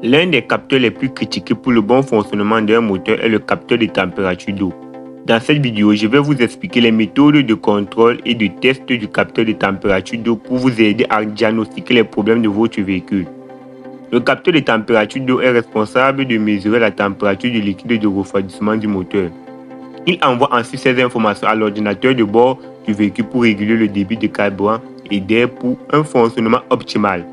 L'un des capteurs les plus critiqués pour le bon fonctionnement d'un moteur est le capteur de température d'eau. Dans cette vidéo, je vais vous expliquer les méthodes de contrôle et de test du capteur de température d'eau pour vous aider à diagnostiquer les problèmes de votre véhicule. Le capteur de température d'eau est responsable de mesurer la température du liquide de refroidissement du moteur. Il envoie ensuite ces informations à l'ordinateur de bord du véhicule pour réguler le débit de carburant et d'air pour un fonctionnement optimal.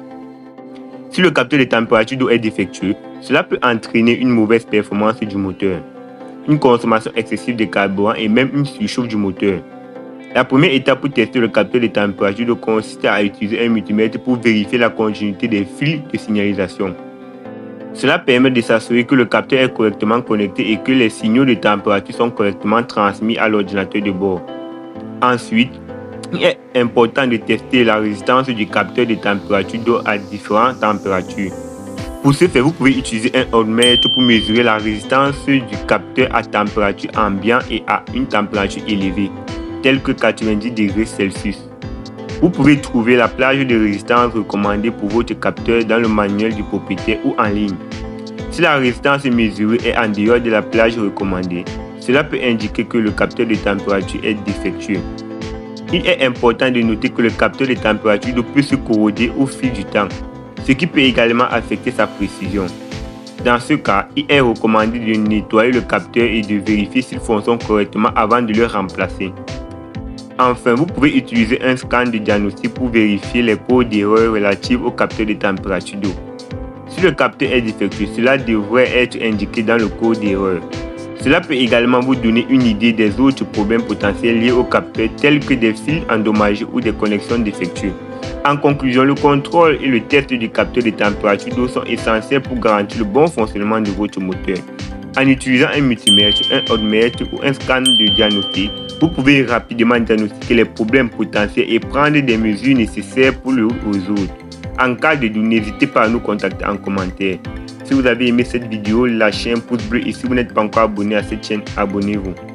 Si le capteur de température d'eau est défectueux, cela peut entraîner une mauvaise performance du moteur, une consommation excessive de carburant et même une surchauffe du moteur. La première étape pour tester le capteur de température d'eau consiste à utiliser un multimètre pour vérifier la continuité des fils de signalisation. Cela permet de s'assurer que le capteur est correctement connecté et que les signaux de température sont correctement transmis à l'ordinateur de bord. Ensuite, il est important de tester la résistance du capteur de température d'eau à différentes températures. Pour ce faire, vous pouvez utiliser un odomètre pour mesurer la résistance du capteur à température ambiante et à une température élevée, telle que 90 degrés Celsius. Vous pouvez trouver la plage de résistance recommandée pour votre capteur dans le manuel du propriétaire ou en ligne. Si la résistance mesurée est en dehors de la plage recommandée, cela peut indiquer que le capteur de température est défectueux. Il est important de noter que le capteur de température d'eau peut se corroder au fil du temps, ce qui peut également affecter sa précision. Dans ce cas, il est recommandé de nettoyer le capteur et de vérifier s'il fonctionne correctement avant de le remplacer. Enfin, vous pouvez utiliser un scan de diagnostic pour vérifier les codes d'erreur relatives au capteur de température d'eau. Si le capteur est défectueux, cela devrait être indiqué dans le code d'erreur. Cela peut également vous donner une idée des autres problèmes potentiels liés au capteur tels que des fils endommagés ou des connexions défectueuses. En conclusion, le contrôle et le test du capteur de température d'eau sont essentiels pour garantir le bon fonctionnement de votre moteur. En utilisant un multimètre, un odomètre ou un scan de diagnostic, vous pouvez rapidement diagnostiquer les problèmes potentiels et prendre des mesures nécessaires pour le résoudre. En cas de doute, n'hésitez pas à nous contacter en commentaire. Si vous avez aimé cette vidéo, lâchez un pouce bleu et si vous n'êtes pas encore abonné à cette chaîne, abonnez-vous.